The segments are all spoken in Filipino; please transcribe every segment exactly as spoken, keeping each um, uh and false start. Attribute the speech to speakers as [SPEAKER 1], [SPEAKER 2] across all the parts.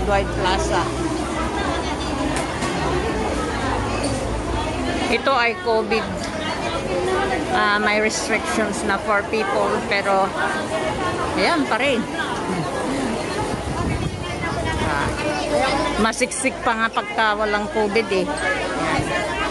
[SPEAKER 1] Worldwide Plaza. Ito ay COVID. Uh, may restrictions na for people, pero ayan pa rin. Uh, masiksik pa nga pagka walang COVID eh. Ayan.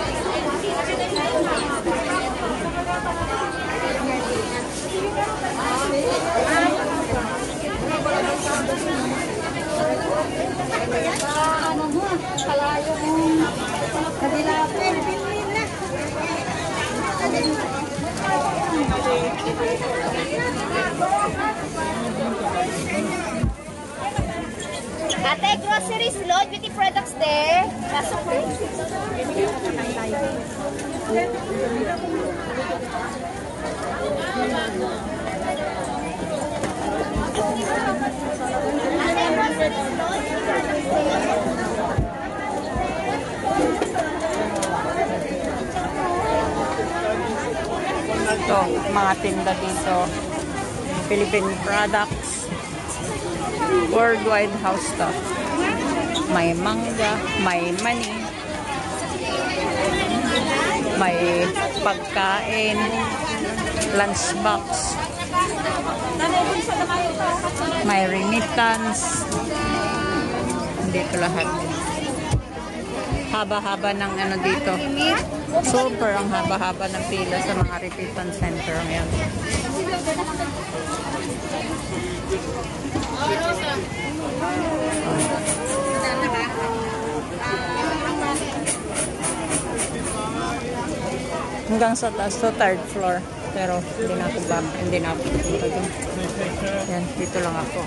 [SPEAKER 2] Ate, groceries load, beauty products there. Pasok ko. Ate, groceries load.
[SPEAKER 1] Ito, mga tinda dito. Philippine products. Worldwide house to. May mangga, may mani, may pagkain, lunchbox, may remittance. Dito lahat. Haba-haba ng ano dito. Super ang haba-haba ng pila sa mga remittance center ngayon. Hanggang sa taas to, third floor. Pero hindi na ako ba, hindi na ako pupunta doon. Yan, dito lang ako.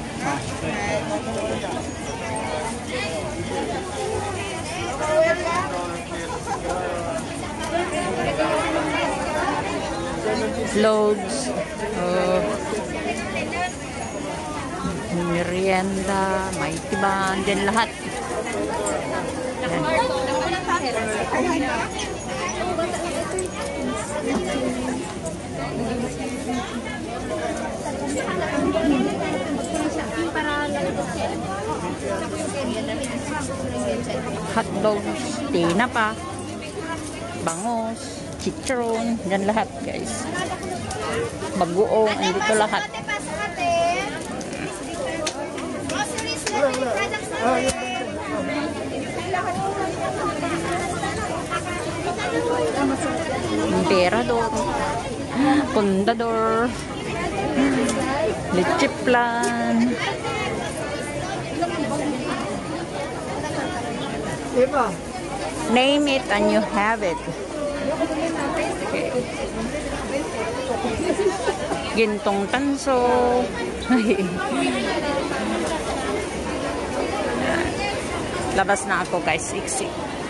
[SPEAKER 1] Loads. Uh, merienda, may tiban, din lahat. Yan. Hotdogs, tinapa, bangos, chicharon, yan lahat guys. Bagoong, andito lahat. Emperador, Condador, leche plan. Name it and you have it. Okay. Gintong tanso. Labas na ako guys, iksi.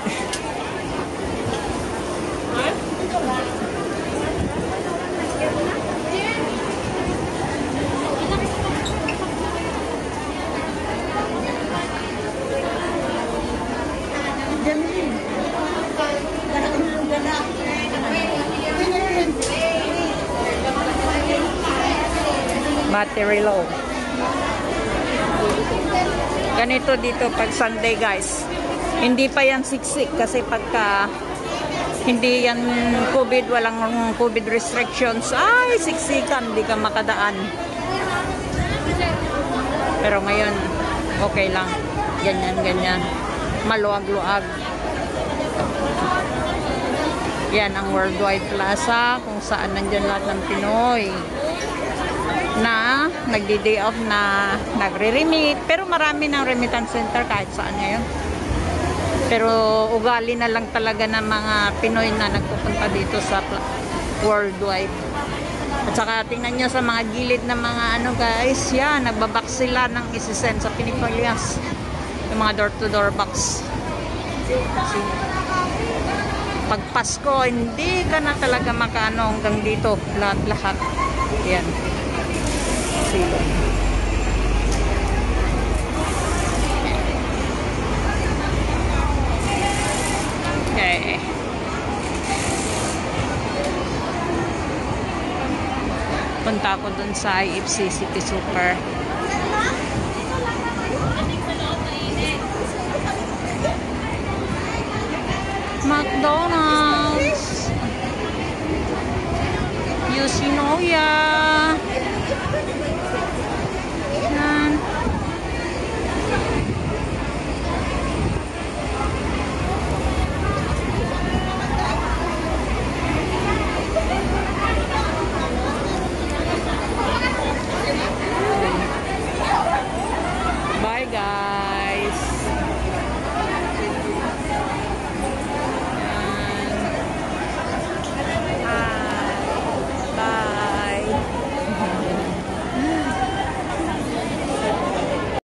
[SPEAKER 1] Battery low. Ganito dito pag Sunday guys. Hindi pa yan siksik kasi pagka hindi yan COVID, walang COVID restrictions, ay siksikan, hindi ka makadaan. Pero ngayon okay lang. Ganyan ganyan. Maluag-luag. Yan ang Worldwide Plaza kung saan nandyan lahat ng Pinoy na nagdi-day off na nagre-remit. Pero marami ng remittance center kahit saan ngayon. Pero ugali na lang talaga ng mga Pinoy na nagpupunta dito sa Worldwide. At saka tingnan nyo sa mga gilid ng mga ano guys, yan, nagbabak sila ng isisend sa Pinipilyas. Yung mga door-to-door box. Kasi pag Pasko, hindi ka na talaga makaano hanggang dito. Lahat-lahat. Yan. Silo. Okay. Punta ako dun sa I F C City Super. McDonald's. Yoshinoya.